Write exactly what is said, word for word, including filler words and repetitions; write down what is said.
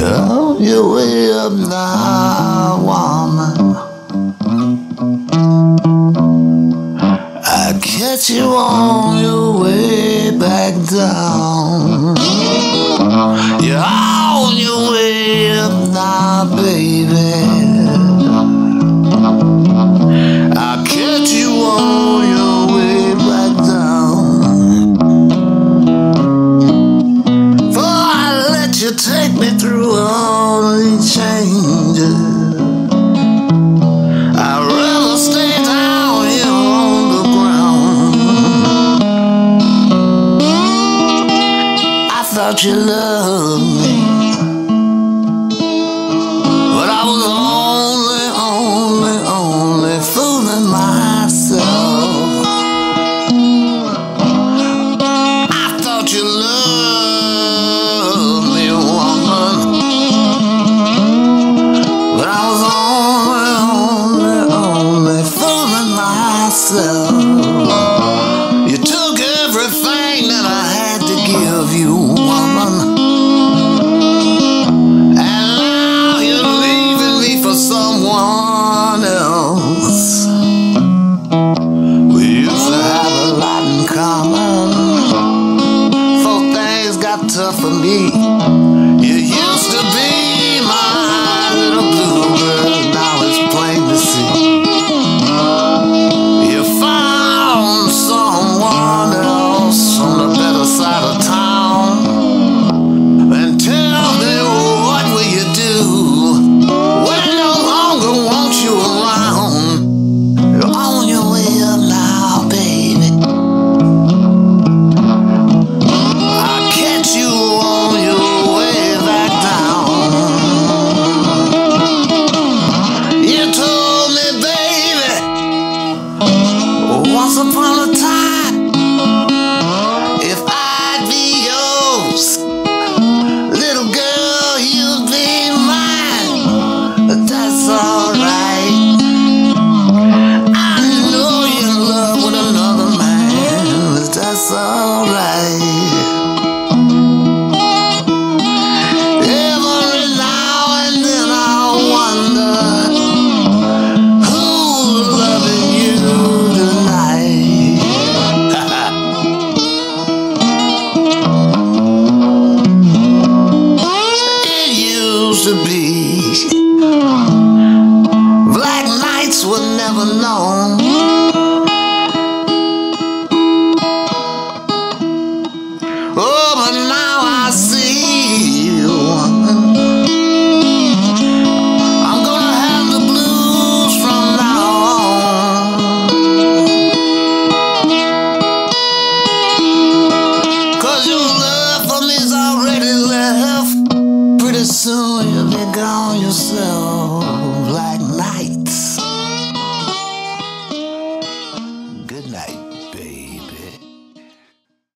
You're on your way up now, woman. I catch you on your way back down. You're on your way up now, baby. I catch you on your way back down. For I let you take me through all these changes. I'd rather stay down here on the ground. I thought you loved me, but I was only, only, only fooling myself. I thought you loved me, woman, but I was only, only, only fooling myself. You took everything that I had to give you, woman, and now you're leaving me for someone else. We used to have a lot in common, before things got tough for me. You used to be my little bluebird, now it's plain to see. You found someone else on the better side of town. And tell me, what will you do when I no longer want you around? You're on your way up now, baby. I catch you on your way back down. You told me, baby, once upon a time, if I'd be yours, little girl, you'd be mine. But that's alright. I know you're in love with another man, but that's alright. Every now and then I wonder who's loving you tonight. It used to be black nights were never known. Oh, but now I see you, woman. I'm gonna have the blues from now on. 'Cause your love for me's already left. Pretty soon you'll be gone yourself.